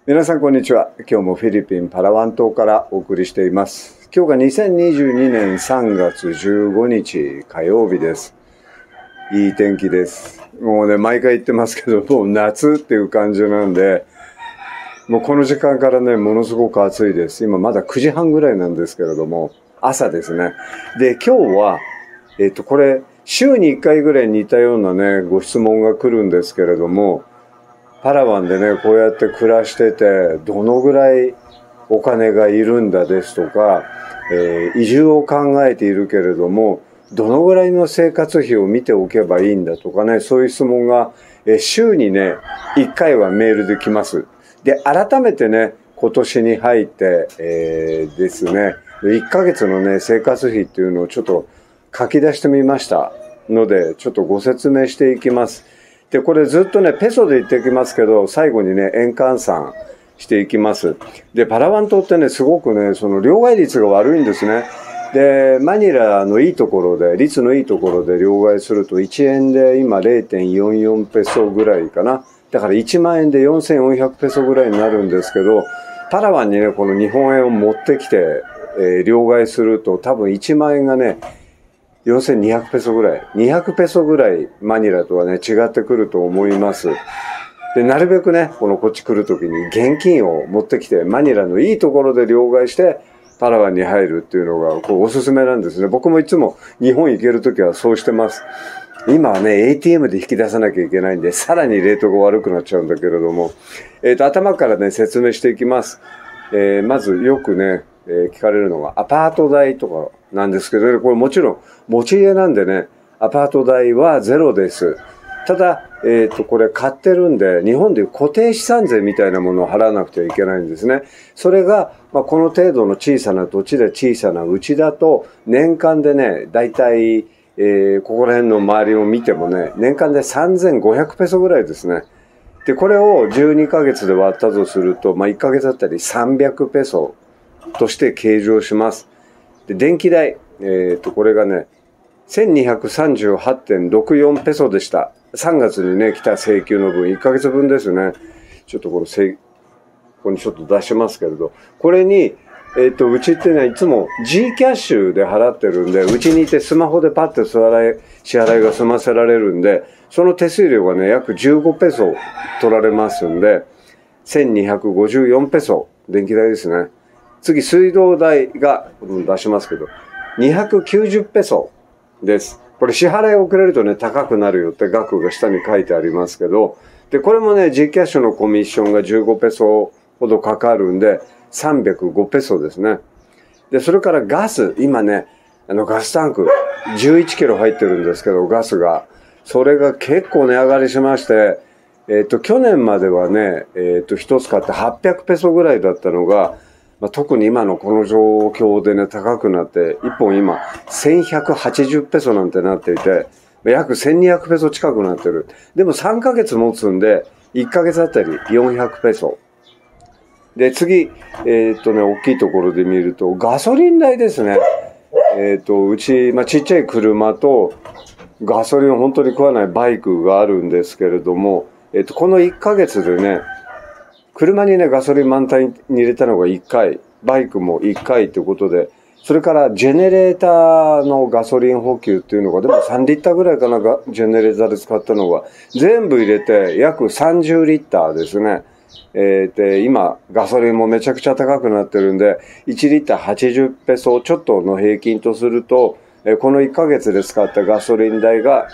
皆さんこんにちは。今日もフィリピンパラワン島からお送りしています。今日が2022年3月15日火曜日です。いい天気です。もうね、毎回言ってますけど、もう夏っていう感じなんで、もうこの時間からね、ものすごく暑いです。今まだ9時半ぐらいなんですけれども、朝ですね。で、今日は、これ、週に1回ぐらい似たようなね、ご質問が来るんですけれども、パラワンでね、こうやって暮らしてて、どのぐらいお金がいるんだですとか、移住を考えているけれども、どのぐらいの生活費を見ておけばいいんだとかね、そういう質問が、週にね、1回はメールで来ます。で、改めてね、今年に入って、ですね、1ヶ月のね、生活費っていうのをちょっと書き出してみましたので、ちょっとご説明していきます。で、これずっとね、ペソで言っていきますけど、最後にね、円換算していきます。で、パラワン島ってね、すごくね、その両替率が悪いんですね。で、マニラのいいところで、率のいいところで両替すると、1円で今 0.44 ペソぐらいかな。だから1万円で4400ペソぐらいになるんですけど、パラワンにね、この日本円を持ってきて、両替すると、多分1万円がね、4200ペソぐらい、200ペソぐらいマニラとはね、違ってくると思います。で、なるべくね、こっち来るときに現金を持ってきて、マニラのいいところで両替して、パラワンに入るっていうのが、おすすめなんですね。僕もいつも日本行けるときはそうしてます。今はね、ATM で引き出さなきゃいけないんで、さらにレートが悪くなっちゃうんだけれども、頭からね、説明していきます。まずよくね、聞かれるのがアパート代とかなんですけどね、これもちろん持ち家なんでね、アパート代はゼロです。ただ、これ買ってるんで、日本でいう固定資産税みたいなものを払わなくてはいけないんですね。それが、この程度の小さな土地で小さな家だと、年間でね、だいたい、ここら辺の周りを見てもね、年間で3500ペソぐらいですね。で、これを12ヶ月で割ったとすると、1ヶ月あたり300ペソとして計上します。で、電気代、これがね、1238.64 ペソでした。3月にね、来た請求の分、1ヶ月分ですね。ちょっとここにちょっと出しますけれど、これに、うちってね、いつも G キャッシュで払ってるんで、うちにいてスマホでパッて支払いが済ませられるんで、その手数料がね、約15ペソ取られますんで、1254ペソ、電気代ですね。次、水道代が、出しますけど、290ペソです。これ支払い遅れるとね、高くなるよって額が下に書いてありますけど、で、これもね、G キャッシュのコミッションが15ペソほどかかるんで、305ペソですね。で、それからガス、今ね、ガスタンク、11キロ入ってるんですけど、ガスが。それが結構値上がりしまして、去年まではね、一つ買って800ペソぐらいだったのが、特に今のこの状況でね、高くなって、1本今、1180ペソなんてなっていて、約1200ペソ近くなってる。でも3ヶ月持つんで、1ヶ月あたり400ペソ。で、次、大きいところで見ると、ガソリン代ですね。うち、ちっちゃい車と、ガソリンを本当に食わないバイクがあるんですけれども、この1ヶ月でね、車にね、ガソリン満タンに入れたのが1回、バイクも1回ということで、それからジェネレーターのガソリン補給っていうのが、でも3リッターぐらいかな、ジェネレーターで使ったのが、全部入れて約30リッターですね。で、今、ガソリンもめちゃくちゃ高くなってるんで、1リッター80ペソちょっとの平均とすると、この1ヶ月で使ったガソリン代が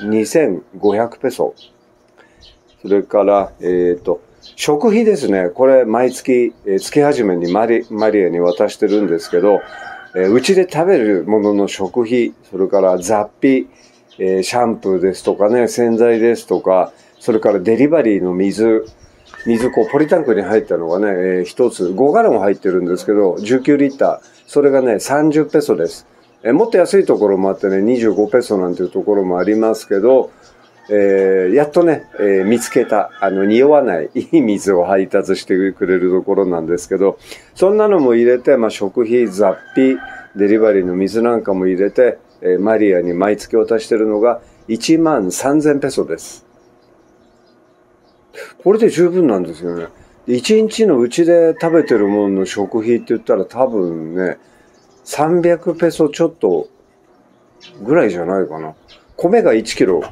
2500ペソ。それから、食費ですね。これ、毎月、月始めにマリアに渡してるんですけど、うちで食べるものの食費、それから雑費、シャンプーですとかね、洗剤ですとか、それからデリバリーの水、ポリタンクに入ったのがね、一つ5ガロン入ってるんですけど、19リッター。それがね、30ペソです。もっと安いところもあってね、25ペソなんていうところもありますけど、やっとね、見つけた、匂わないいい水を配達してくれるところなんですけど、そんなのも入れて、食費、雑費、デリバリーの水なんかも入れて、マリアに毎月渡してるのが1万3000ペソです。これで十分なんですよね。 1日のうちで食べてるものの食費って言ったら多分ね、300ペソちょっとぐらいじゃないかな。米が1キロ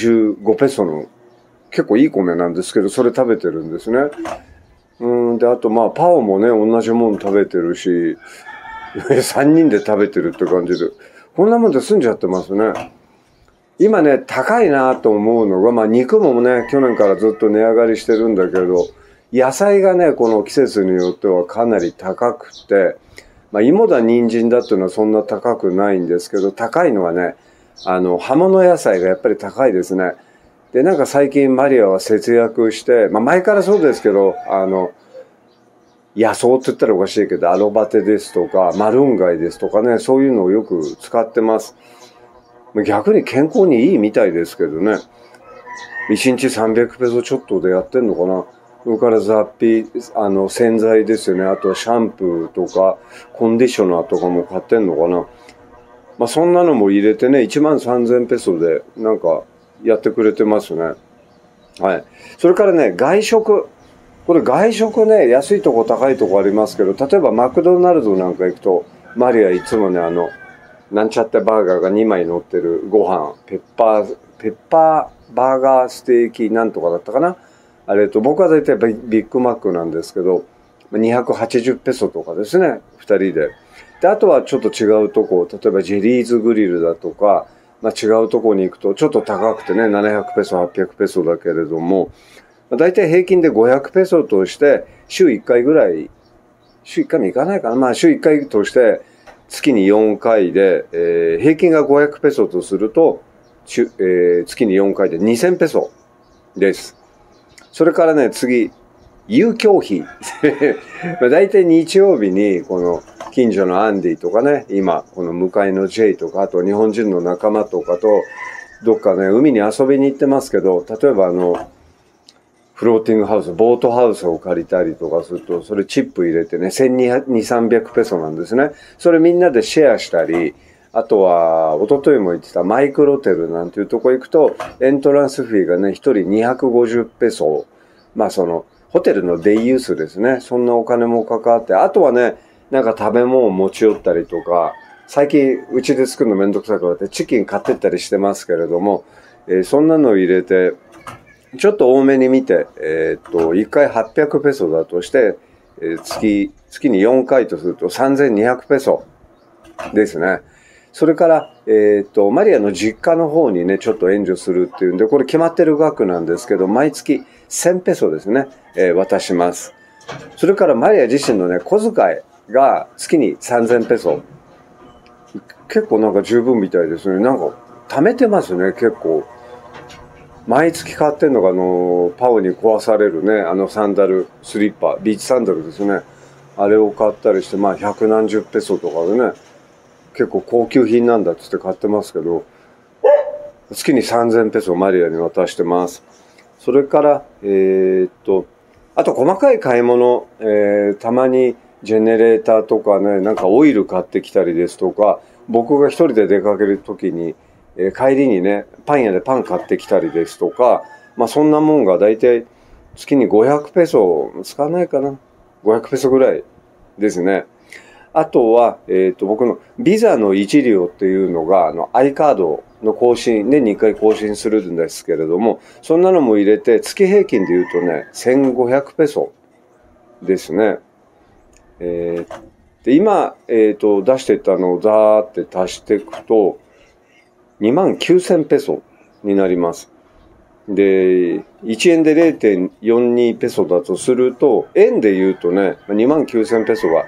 55ペソの結構いい米なんですけど、それ食べてるんですね。で、あとまあパオもね、同じもの食べてるし、3人で食べてるって感じで、こんなもんで済んじゃってますね。今ね、高いなと思うのが、まあ肉もね、去年からずっと値上がりしてるんだけど、野菜がね、この季節によってはかなり高くて、まあ芋だ人参だっていうのはそんな高くないんですけど、高いのはね、葉物野菜がやっぱり高いですね。で、なんか最近マリアは節約して、まあ前からそうですけど、野草って言ったらおかしいけど、アロバテですとか、マルンガイですとかね、そういうのをよく使ってます。逆に健康にいいみたいですけどね。1日300ペソちょっとでやってんのかな。それから雑費、洗剤ですよね。あとはシャンプーとか、コンディショナーとかも買ってんのかな。まあそんなのも入れてね、13000ペソでなんかやってくれてますね。はい。それからね、外食。これ外食ね、安いとこ高いとこありますけど、例えばマクドナルドなんか行くと、マリアいつもね、なんちゃってバーガーが2枚乗ってるご飯、ペッパーバーガーステーキなんとかだったかな。僕は大体ビッグマックなんですけど、280ペソとかですね、2人で。で、あとはちょっと違うとこ、例えばジェリーズグリルだとか、まあ違うとこに行くとちょっと高くてね、700ペソ、800ペソだけれども、だいたい平均で500ペソとして、週1回ぐらい、週1回も行かないかな。まあ週1回として、月に4回で、平均が500ペソとすると、月に4回で2000ペソです。それからね、次、遊興費。だいたい日曜日に、この近所のアンディとかね、今、この向かいの J とか、あと日本人の仲間とかと、どっかね、海に遊びに行ってますけど、例えばフローティングハウス、ボートハウスを借りたりとかすると、それチップ入れてね、1200、300ペソなんですね。それみんなでシェアしたり、あとは、一昨日も言ってたマイクロテルなんていうとこ行くと、エントランスフィーがね、一人250ペソ。まあホテルのデイユースですね。そんなお金もかかって、あとはね、なんか食べ物を持ち寄ったりとか、最近うちで作るのめんどくさくなってチキン買ってったりしてますけれども、そんなのを入れて、ちょっと多めに見て、1回800ペソだとして、月に4回とすると3200ペソですね。それから、マリアの実家の方にね、ちょっと援助するっていうんで、これ決まってる額なんですけど、毎月1000ペソですね、渡します。それからマリア自身のね、小遣いが月に3000ペソ。結構なんか十分みたいですね。なんか貯めてますね、結構。毎月買ってんのがパオに壊されるね、サンダル、スリッパ、ビーチサンダルですね。あれを買ったりして、まあ百何十ペソとかでね、結構高級品なんだっつって買ってますけど、月に3000ペソマリアに渡してます。それから、あと細かい買い物、たまにジェネレーターとかね、なんかオイル買ってきたりですとか、僕が一人で出かけるときに、帰りにね、パン屋でパン買ってきたりですとか、まあそんなもんがだいたい月に500ペソ、使わないかな ?500 ペソぐらいですね。あとは、僕のビザの一両っていうのが、i カードの更新、年に1回更新するんですけれども、そんなのも入れて、月平均で言うとね、1500ペソですね。で今、出してたのをザーって足していくと、29000ペソになります。で、1円で 0.42 ペソだとすると、円で言うとね、29000ペソが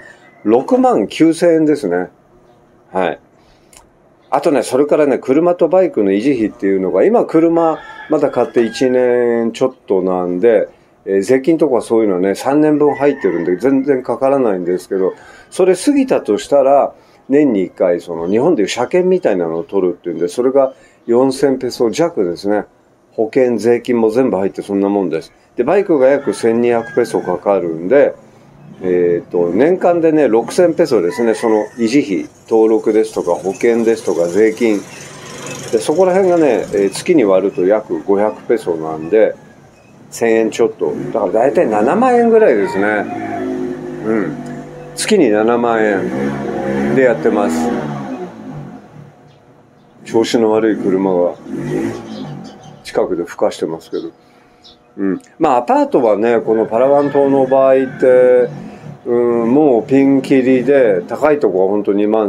69000円ですね。はい。あとね、それからね、車とバイクの維持費っていうのが、今車まだ買って1年ちょっとなんで、税金とかそういうのはね、3年分入ってるんで全然かからないんですけど、それ過ぎたとしたら、年に1回、日本でいう車検みたいなのを取るっていうんで、それが4000ペソ弱ですね。保険、税金も全部入ってそんなもんです。で、バイクが約1200ペソかかるんで、年間でね、6000ペソですね。その維持費、登録ですとか保険ですとか税金。で、そこら辺がね、月に割ると約500ペソなんで、 1000円ちょっと。だから大体7万円ぐらいですね。うん。月に7万円でやってます。調子の悪い車が近くで吹かしてますけど。うん。まあアパートはね、このパラワン島の場合って、もうピンキリで、高いとこは本当2万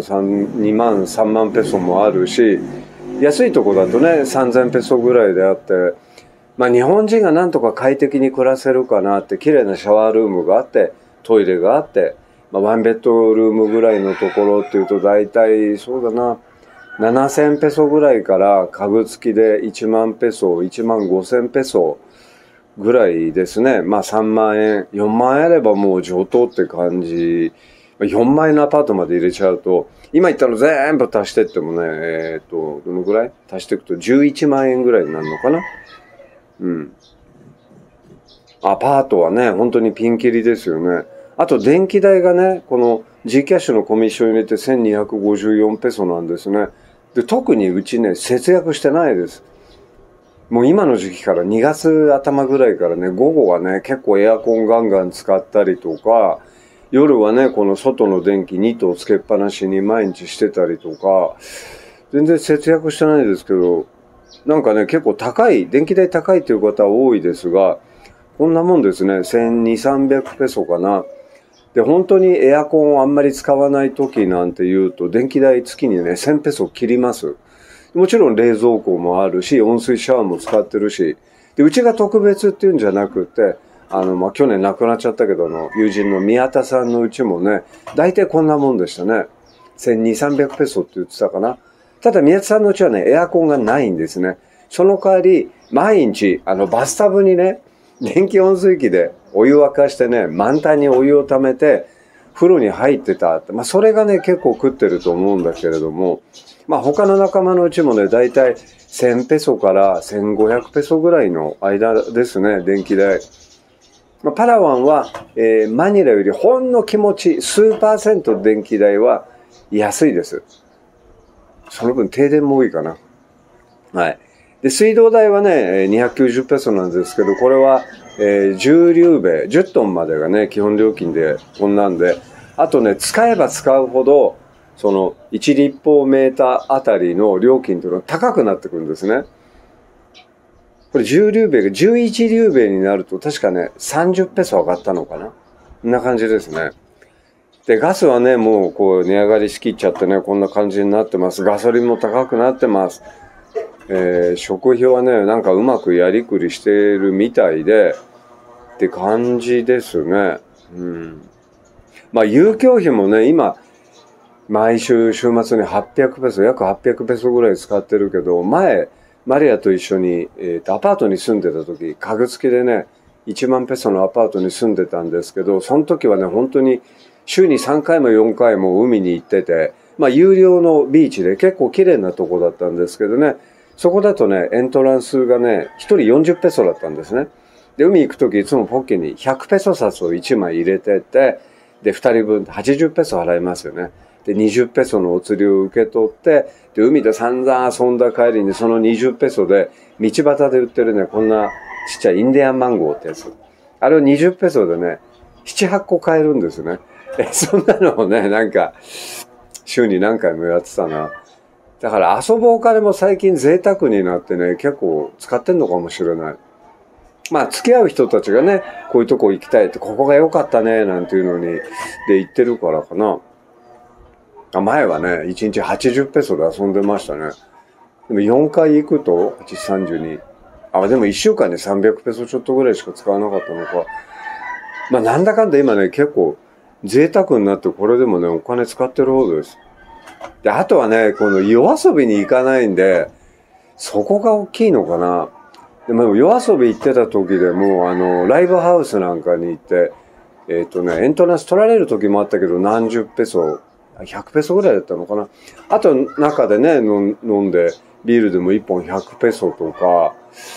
3万ペソもあるし、安いとこだとね、3000ペソぐらいであって、まあ日本人がなんとか快適に暮らせるかなって、綺麗なシャワールームがあって、トイレがあって、まあワンベッドルームぐらいのところっていうと大体そうだな、7000ペソぐらいから家具付きで1万ペソ、1万5000ペソぐらいですね。まあ3万円、4万円あればもう上等って感じ。4万円のアパートまで入れちゃうと、今言ったの全部足してってもね、どのぐらい足していくと11万円ぐらいになるのかな。うん。アパートはね、本当にピンキリですよね。あと電気代がね、この G キャッシュのコミッション入れて1254ペソなんですね。で、特にうちね、節約してないです。もう今の時期から2月頭ぐらいからね、午後はね、結構エアコンガンガン使ったりとか、夜はね、この外の電気2灯つけっぱなしに毎日してたりとか、全然節約してないですけど、なんかね、結構高い、電気代高いという方は多いですが、こんなもんですね、1200、300ペソかな。で、本当にエアコンをあんまり使わない時なんて言うと、電気代月にね、1000ペソ切ります。もちろん冷蔵庫もあるし、温水シャワーも使ってるし、で、うちが特別っていうんじゃなくて、まあ、去年亡くなっちゃったけど、友人の宮田さんのうちもね、大体こんなもんでしたね。1200、300ペソって言ってたかな。ただ宮田さんのうちはね、エアコンがないんですね。その代わり、毎日、バスタブにね、電気温水器でお湯沸かしてね、満タンにお湯を溜めて、風呂に入ってたって。まあ、それがね、結構食ってると思うんだけれども、まあ、他の仲間のうちもね、だいたい1000ペソから1500ペソぐらいの間ですね、電気代。まあ、パラワンは、マニラよりほんの気持ち、数パーセント電気代は安いです。その分停電も多いかな。はい。で、水道代はね、290ペソなんですけど、これは、10リューベ、10トンまでがね、基本料金でこんなんで、あとね、使えば使うほど、その1立方メーターあたりの料金というのは高くなってくるんですね。これ10リューベが11リューベになると確かね、30ペソ上がったのかな。こんな感じですね。で、ガスはね、もうこう値上がりしきっちゃってね、こんな感じになってます。ガソリンも高くなってます。食費はね、なんかうまくやりくりしてるみたいで、って感じですね。うん。まあ、遊興費もね、今、毎週週末に800ペソ、約800ペソぐらい使ってるけど、前、マリアと一緒に、アパートに住んでた時、家具付きでね、1万ペソのアパートに住んでたんですけど、その時はね、本当に週に3回も4回も海に行ってて、まあ、有料のビーチで結構綺麗なとこだったんですけどね、そこだとね、エントランスがね、1人40ペソだったんですね。で、海行く時いつもポッケに100ペソ札を1枚入れてって、で、2人分80ペソ払いますよね。で、20ペソのお釣りを受け取って、で、海で散々遊んだ帰りにその20ペソで、道端で売ってるね、こんなちっちゃいインディアンマンゴーってやつ。あれを20ペソでね、7、8個買えるんですね。そんなのをね、なんか、週に何回もやってたな。だから遊ぶお金も最近贅沢になってね、結構使ってんのかもしれない。まあ、付き合う人たちがね、こういうとこ行きたいって、ここが良かったね、なんていうのに、で言ってるからかな。前はね、1日80ペソで遊んでましたね。でも4回行くと、832。でも1週間で300ペソちょっとぐらいしか使わなかったのか。まあ、なんだかんだ今ね、結構贅沢になってこれでもね、お金使ってる方です。で、あとはね、この夜遊びに行かないんで、そこが大きいのかな。でも夜遊び行ってた時でも、ライブハウスなんかに行って、エントランス取られる時もあったけど、何十ペソ、100ペソぐらいだったのかな。あと、中でね、飲んで、ビールでも1本100ペソとか、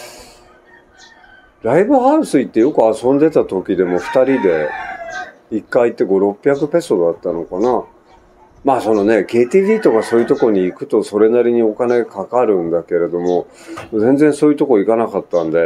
ライブハウス行ってよく遊んでた時でも2人で、1回行って5、600ペソだったのかな。まあそのね、KTV とかそういうとこに行くとそれなりにお金かかるんだけれども、全然そういうとこ行かなかったんで、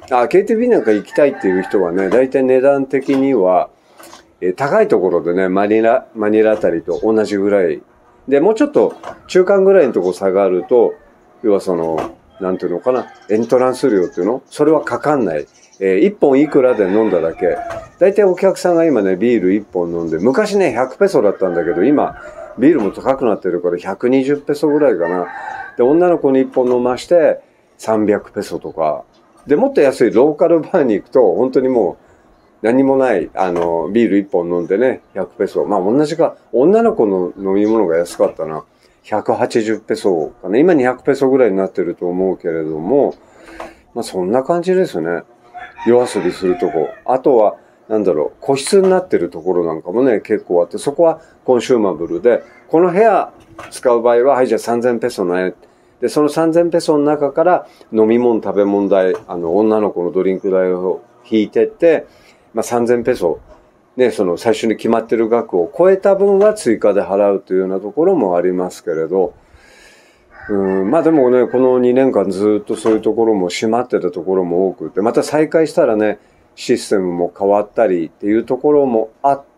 KTV なんか行きたいっていう人はね、大体値段的には、高いところでね、マニラあたりと同じぐらい。で、もうちょっと中間ぐらいのとこ下がると、要はその、なんていうのかな、エントランス料っていうのそれはかかんない。1本いくらで飲んだだけ。大体お客さんが今ね、ビール1本飲んで、昔ね、100ペソだったんだけど、今、ビールも高くなってるから120ペソぐらいかな。で、女の子に1本飲まして300ペソとか。で、もっと安いローカルバーに行くと、本当にもう何もない、ビール1本飲んでね、100ペソ。まあ同じか、女の子の飲み物が安かったな。180ペソかな。今200ペソぐらいになってると思うけれども、まあそんな感じですね。夜遊びするとこ。あとは、なんだろう、個室になってるところなんかもね、結構あって、そこはコンシューマブルで、この部屋使う場合は、はい、じゃあ3000ペソね。で、その3000ペソの中から飲み物、食べ物代、女の子のドリンク代を引いてって、まあ3000ペソ。ね、その最初に決まってる額を超えた分は追加で払うというようなところもありますけれど、まあでもね、この2年間ずっとそういうところも閉まってたところも多くて、また再開したらね、システムも変わったりっていうところもあって、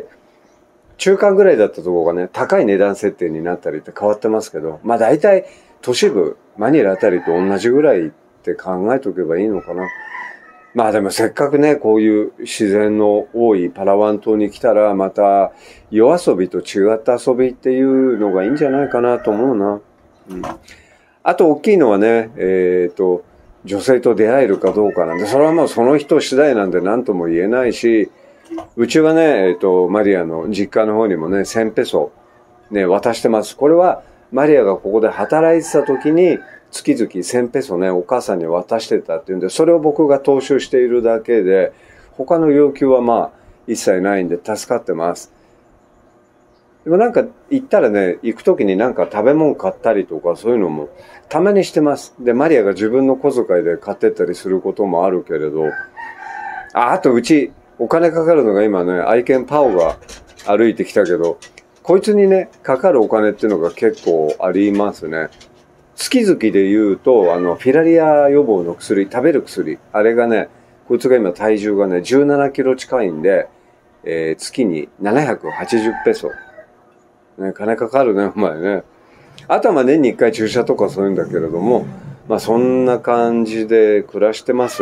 中間ぐらいだったところがね、高い値段設定になったりって変わってますけど、まあ大体都市部、マニラあたりと同じぐらいって考えておけばいいのかな。まあでもせっかくね、こういう自然の多いパラワン島に来たら、また夜遊びと違った遊びっていうのがいいんじゃないかなと思うな。あと大きいのはね、女性と出会えるかどうかなんで、それはもうその人次第なんで何とも言えないし、うちはね、マリアの実家の方にもね、1000ペソ、ね、渡してます。これは、マリアがここで働いてた時に、月々1000ペソね、お母さんに渡してたっていうんで、それを僕が踏襲しているだけで、他の要求はまあ、一切ないんで助かってます。でもなんか行ったらね、行く時になんか食べ物買ったりとかそういうのもたまにしてます。で、マリアが自分の小遣いで買ってったりすることもあるけれど、あとうちお金かかるのが今ね、愛犬パオが歩いてきたけど、こいつにね、かかるお金っていうのが結構ありますね。月々で言うと、フィラリア予防の薬、食べる薬、あれがね、こいつが今体重がね、17キロ近いんで、月に780ペソ。ね、金かかるね、お前ね。あとはまあ年に1回注射とかそういうんだけれども、まあそんな感じで暮らしてます。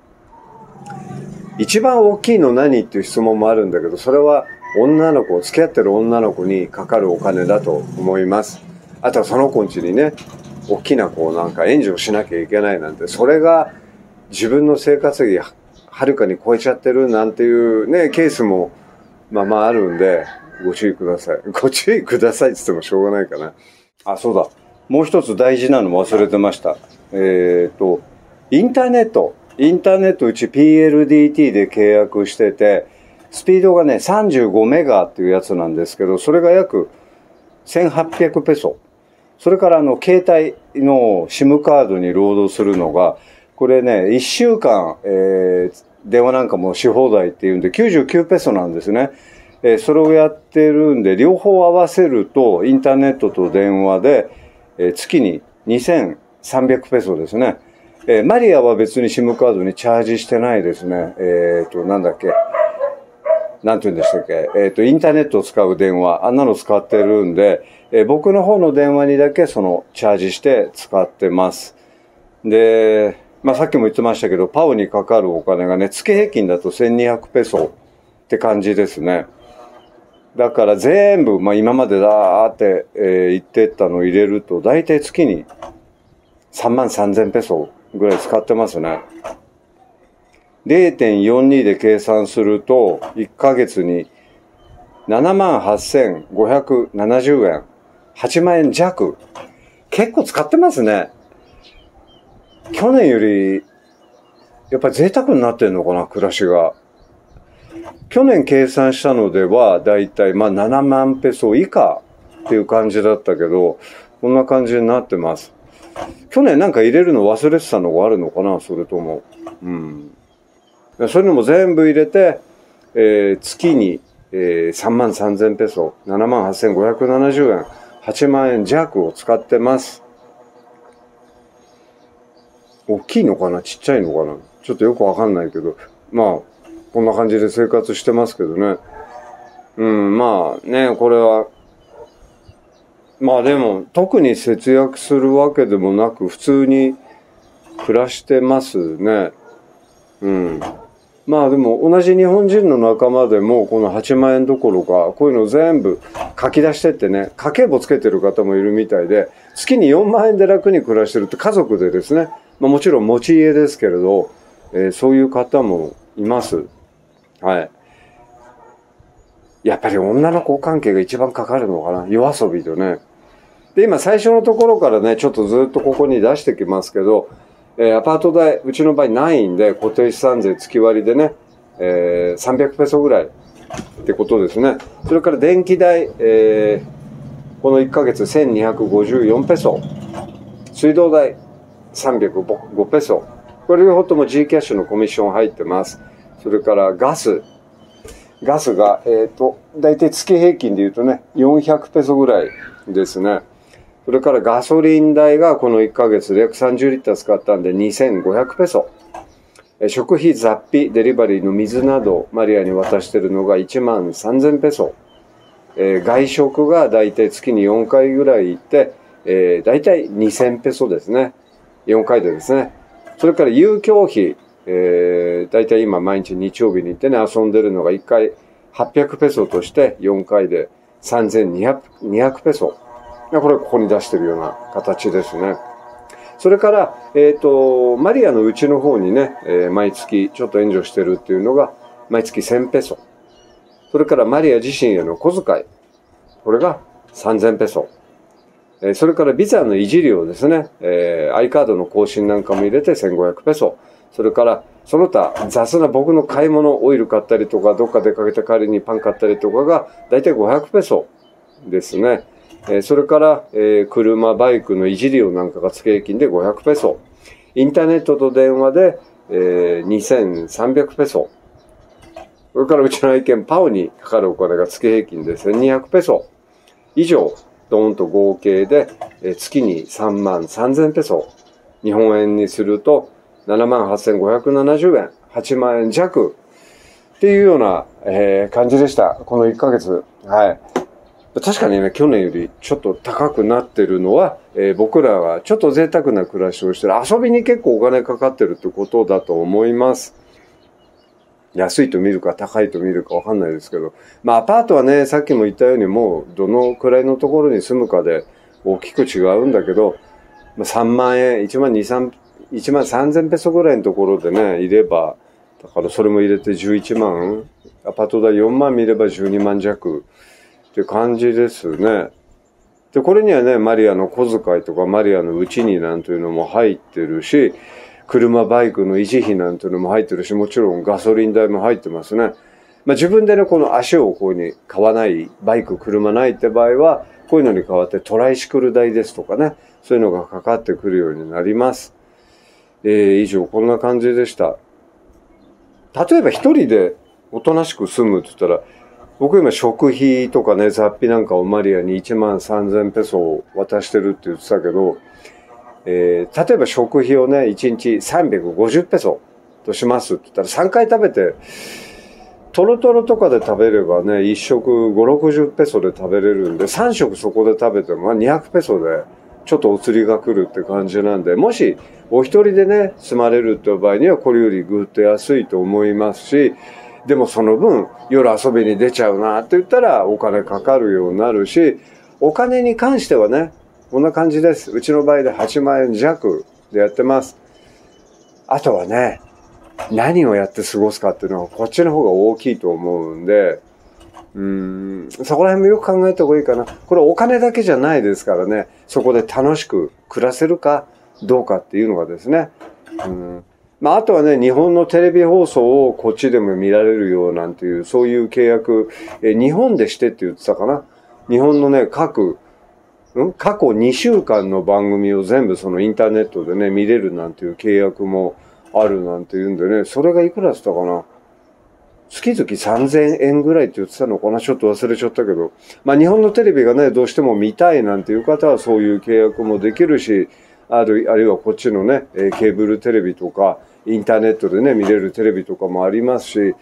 一番大きいの何っていう質問もあるんだけど、それは女の子、付き合ってる女の子にかかるお金だと思います。あとはその子ん家にね、大きなこうなんか援助しなきゃいけないなんて、それが自分の生活費はるかに超えちゃってるなんていうね、ケースもまああるんで、ご注意ください。ご注意くださいって言ってもしょうがないかな。あ、そうだ。もう一つ大事なの忘れてました。インターネットうち PLDT で契約してて、スピードがね、35メガっていうやつなんですけど、それが約1800ペソ。それから携帯の SIM カードにロードするのが、これね、1週間、電話なんかもし放題っていうんで99ペソなんですね。それをやってるんで、両方合わせると、インターネットと電話で、月に2300ペソですね。マリアは別に SIM カードにチャージしてないですね。なんだっけ。なんて言うんでしたっけ。インターネットを使う電話、あんなの使ってるんで、僕の方の電話にだけチャージして使ってます。で、まあさっきも言ってましたけど、パオにかかるお金がね、月平均だと1200ペソって感じですね。だから全部、まあ今までだーって、言ってったのを入れると、だいたい月に33000ペソぐらい使ってますね。0.42 で計算すると、1ヶ月に78,570円。8万円弱。結構使ってますね。去年より、やっぱり贅沢になってんのかな、暮らしが。去年計算したのでは、だいたいまあ7万ペソ以下っていう感じだったけど、こんな感じになってます。去年なんか入れるの忘れてたのがあるのかな、それとも。そういうのも全部入れて、月に、33,000ペソ、78,570円、8万円弱を使ってます。 大きいのかなちっちゃいのかなちょっとよくわかんないけど、まあ、こんな感じで生活してますけどね。まあね、これは、まあでも、特に節約するわけでもなく、普通に暮らしてますね。まあでも、同じ日本人の仲間でも、この8万円どころか、こういうの全部書き出してってね、家計簿つけてる方もいるみたいで、月に4万円で楽に暮らしてるって家族でですね、まあもちろん持ち家ですけれど、そういう方もいます。はい。やっぱり女の子関係が一番かかるのかな。夜遊びとね。で、今最初のところからね、ちょっとずっとここに出してきますけど、アパート代、うちの場合ないんで、固定資産税月割りでね、300ペソぐらいってことですね。それから電気代、この1ヶ月1254ペソ。水道代305ペソ。これ両方とも G キャッシュのコミッション入ってます。それからガスが、だいたい月平均で言うとね、400ペソぐらいですね。それからガソリン代がこの1ヶ月で約30リッター使ったんで2500ペソ。食費、雑費、デリバリーの水などマリアに渡してるのが1万3000ペソ。外食がだいたい月に4回ぐらい行って、だいたい2000ペソですね。4回でですね。それから遊興費、だいたい今毎日日曜日に行ってね、遊んでるのが1回800ペソとして4回で3200ペソ。これここに出してるような形ですね。それから、マリアのうちの方にね、毎月ちょっと援助してるっていうのが毎月1000ペソ。それからマリア自身への小遣い。これが3000ペソ。それからビザの維持料ですね。i カードの更新なんかも入れて1500ペソ。それから、その他雑な僕の買い物、オイル買ったりとか、どっか出かけた帰りにパン買ったりとかが、だいたい500ペソですね。それから、車、バイクの維持料なんかが月平均で500ペソ。インターネットと電話で、2300ペソ。それからうちの愛犬パオにかかるお金が月平均で1200ペソ。以上、ドーンと合計で、月に3万3000ペソ。日本円にすると78,570円。8万円弱。っていうような、感じでした。この1ヶ月。はい。確かにね、去年よりちょっと高くなってるのは、僕らがちょっと贅沢な暮らしをしてる。遊びに結構お金かかってるってことだと思います。安いと見るか高いと見るかわかんないですけど。まあアパートはね、さっきも言ったようにもうどのくらいのところに住むかで大きく違うんだけど、3万円、1万3000ペソぐらいのところでね、いれば、だからそれも入れて11万、アパート代4万見れば12万弱。って感じですね。で、これにはね、マリアの小遣いとかマリアのうちになんていうのも入ってるし、車、バイクの維持費なんていうのも入ってるし、もちろんガソリン代も入ってますね。まあ自分でね、この足をこうに買わない、バイク、車ないって場合は、こういうのに代わってトライシクル代ですとかね、そういうのがかかってくるようになります。以上、こんな感じでした。例えば一人でおとなしく住むって言ったら、僕今食費とかね、雑費なんかをマリアに1万3000ペソを渡してるって言ってたけど、例えば食費をね、1日350ペソとしますって言ったら3回食べて、トロトロとかで食べればね、1食5、60ペソで食べれるんで、3食そこで食べても200ペソでちょっとお釣りが来るって感じなんで、もしお一人でね、住まれるっていう場合にはこれよりぐっと安いと思いますし、でもその分夜遊びに出ちゃうなって言ったらお金かかるようになるし、お金に関してはね、こんな感じです。うちの場合で8万円弱でやってます。あとはね、何をやって過ごすかっていうのはこっちの方が大きいと思うんで、そこら辺もよく考えた方がいいかな。これお金だけじゃないですからね、そこで楽しく暮らせるかどうかっていうのがですね、まあ、あとはね、日本のテレビ放送をこっちでも見られるようなんていう、そういう契約、日本でしてって言ってたかな。日本のね、過去2週間の番組を全部そのインターネットでね、見れるなんていう契約もあるなんていうんでね、それがいくらって言ったかな。月々3000円ぐらいって言ってたのかな、ちょっと忘れちゃったけど。まあ日本のテレビがね、どうしても見たいなんていう方はそういう契約もできるし、 あるいはこっちのね、ケーブルテレビとか、インターネットでね、見れるテレビとかもありますし、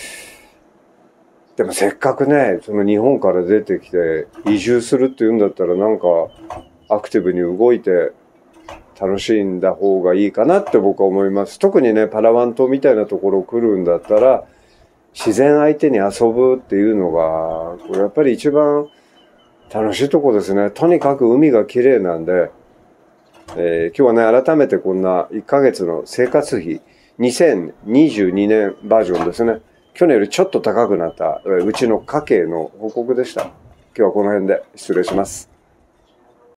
でもせっかくね、その日本から出てきて移住するっていうんだったらなんかアクティブに動いて楽しんだ方がいいかなって僕は思います。特にね、パラワン島みたいなところ来るんだったら、自然相手に遊ぶっていうのが、これやっぱり一番楽しいとこですね。とにかく海が綺麗なんで、今日はね、改めてこんな1ヶ月の生活費、2022年バージョンですね。去年よりちょっと高くなった、うちの家計の報告でした。今日はこの辺で失礼します。